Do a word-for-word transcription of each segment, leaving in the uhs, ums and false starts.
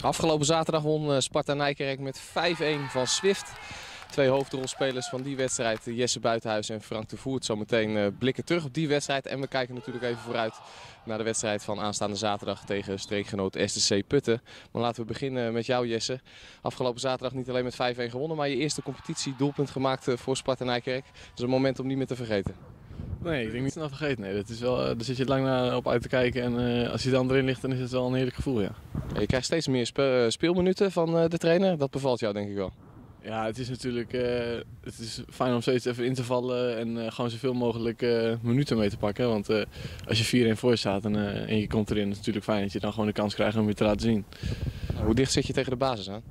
Afgelopen zaterdag won Sparta Nijkerk met vijf-een van Swift. Twee hoofdrolspelers van die wedstrijd, Jesse Buitenhuis en Frank de Voert. Zometeen blikken terug op die wedstrijd. En we kijken natuurlijk even vooruit naar de wedstrijd van aanstaande zaterdag tegen streekgenoot S T C Putten. Maar laten we beginnen met jou, Jesse. Afgelopen zaterdag niet alleen met vijf-een gewonnen, maar je eerste competitiedoelpunt gemaakt voor Sparta Nijkerk. Dat is een moment om niet meer te vergeten. Nee, ik denk niet snel vergeten. Nee, dat is wel, daar zit je lang naar op uit te kijken en uh, als je dan erin ligt, dan is het wel een heerlijk gevoel, ja. Je krijgt steeds meer spe speelminuten van de trainer. Dat bevalt jou denk ik wel. Ja, het is natuurlijk uh, het is fijn om steeds even in te vallen en uh, gewoon zoveel mogelijk uh, minuten mee te pakken. Want uh, als je vier-een voor staat en, uh, en je komt erin, is het natuurlijk fijn dat je dan gewoon de kans krijgt om je te laten zien. Hoe dicht zit je tegen de basis aan?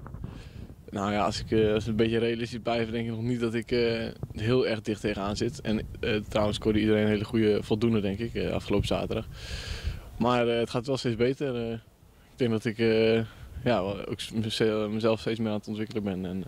Nou ja, als ik uh, als het een beetje realistisch blijf, denk ik nog niet dat ik uh, heel erg dicht tegenaan zit. En uh, trouwens scoorde iedereen een hele goede voldoende, denk ik, uh, afgelopen zaterdag. Maar uh, het gaat wel steeds beter. Uh, ik denk dat ik uh, ja, ook mezelf steeds meer aan het ontwikkelen ben. En, uh,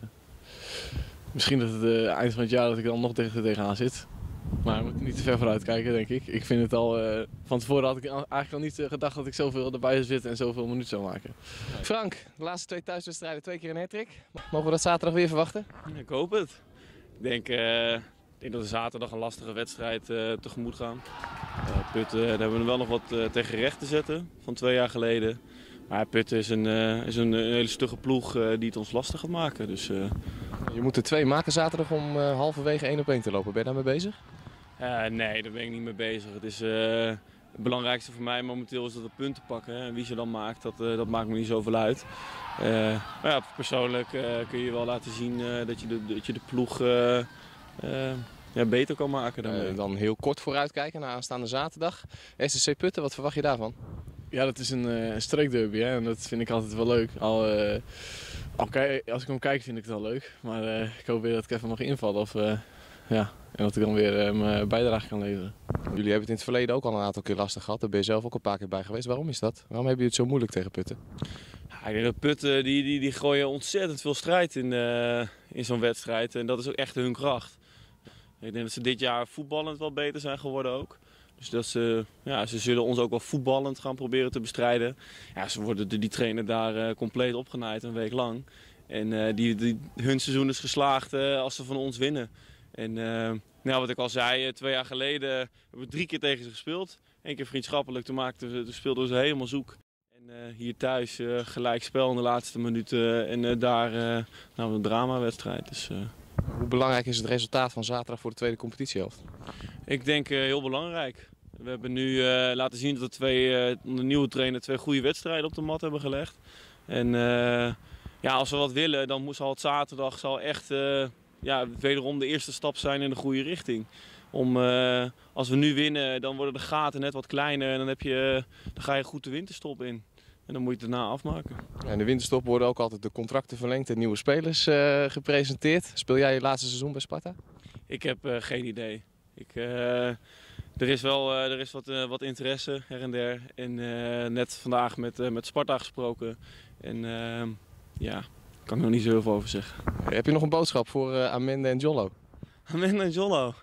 misschien dat het uh, eind van het jaar dat ik dan nog dichter tegenaan zit. Maar ik moet niet te ver vooruit kijken, denk ik. Ik vind het al, uh, van tevoren had ik eigenlijk al niet uh, gedacht dat ik zoveel erbij zou zitten en zoveel minuten zou maken. Frank, de laatste twee thuiswedstrijden, twee keer een hat-trick. Mogen we dat zaterdag weer verwachten? Ik hoop het. Ik denk, uh, ik denk dat we zaterdag een lastige wedstrijd uh, tegemoet gaan. Uh, Putten, daar hebben we wel nog wat uh, tegen recht te zetten van twee jaar geleden. Maar Putten is een, uh, is een, een hele stugge ploeg uh, die het ons lastig gaat maken. Dus, uh... Je moet er twee maken zaterdag om uh, halverwege één op één te lopen. Ben je daarmee bezig? Uh, nee, daar ben ik niet mee bezig. Het, is, uh, het belangrijkste voor mij momenteel is dat we punten pakken. En wie ze dan maakt, dat, uh, dat maakt me niet zoveel uit. Uh, maar ja, persoonlijk uh, kun je wel laten zien uh, dat, je de, dat je de ploeg uh, uh, ja, beter kan maken. Dan, uh, dan heel kort vooruitkijken naar aanstaande zaterdag. S T C Putten, wat verwacht je daarvan? Ja, dat is een uh, streekderby hè? En dat vind ik altijd wel leuk. Al, uh, al als ik hem kijk vind ik het wel leuk. Maar uh, ik hoop weer dat ik even mag invallen. Of, uh, ja, en dat ik dan weer uh, mijn bijdrage kan leveren. Jullie hebben het in het verleden ook al een aantal keer lastig gehad. Daar ben je zelf ook een paar keer bij geweest. Waarom is dat? Waarom hebben jullie het zo moeilijk tegen Putten? Ja, ik denk dat Putten die, die, die gooien ontzettend veel strijd in, uh, in zo'n wedstrijd. En dat is ook echt hun kracht. Ik denk dat ze dit jaar voetballend wel beter zijn geworden ook. Dus dat ze, ja, ze zullen ons ook wel voetballend gaan proberen te bestrijden. Ja, ze worden die trainer daar uh, compleet opgenaaid een week lang. En uh, die, die, hun seizoen is geslaagd uh, als ze van ons winnen. En uh, nou, wat ik al zei, twee jaar geleden hebben we drie keer tegen ze gespeeld. Eén keer vriendschappelijk, toen, maakten we, toen speelden we ze helemaal zoek. En uh, hier thuis uh, gelijk spel in de laatste minuten en uh, daar uh, nou, een dramawedstrijd. Dus, uh... Hoe belangrijk is het resultaat van zaterdag voor de tweede competitiehelft? Ik denk uh, heel belangrijk. We hebben nu uh, laten zien dat we twee, uh, onder de nieuwe trainer twee goede wedstrijden op de mat hebben gelegd. En uh, ja, als we wat willen, dan zal het zaterdag zal echt uh, ja, wederom de eerste stap zijn in de goede richting. Om, uh, als we nu winnen, dan worden de gaten net wat kleiner en dan, heb je, dan ga je goed de winterstop in. En dan moet je het daarna afmaken. Ja, in de winterstop worden ook altijd de contracten verlengd en nieuwe spelers uh, gepresenteerd. Speel jij je laatste seizoen bij Sparta? Ik heb uh, geen idee. Ik, uh, er is wel uh, er is wat, uh, wat interesse her en der. En uh, net vandaag met, uh, met Sparta gesproken. En uh, ja, daar kan ik nog niet zo heel veel over zeggen. Heb je nog een boodschap voor uh, Amende en Jollo? Amende en Jollo?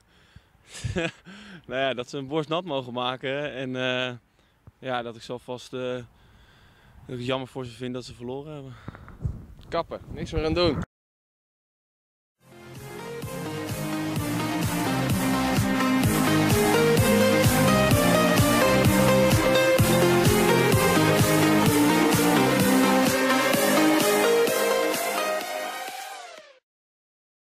Nou ja, dat ze een borst nat mogen maken. En uh, ja, dat ik zo vast uh, dat ik het jammer voor ze vind dat ze verloren hebben. Kappen, niks meer aan doen.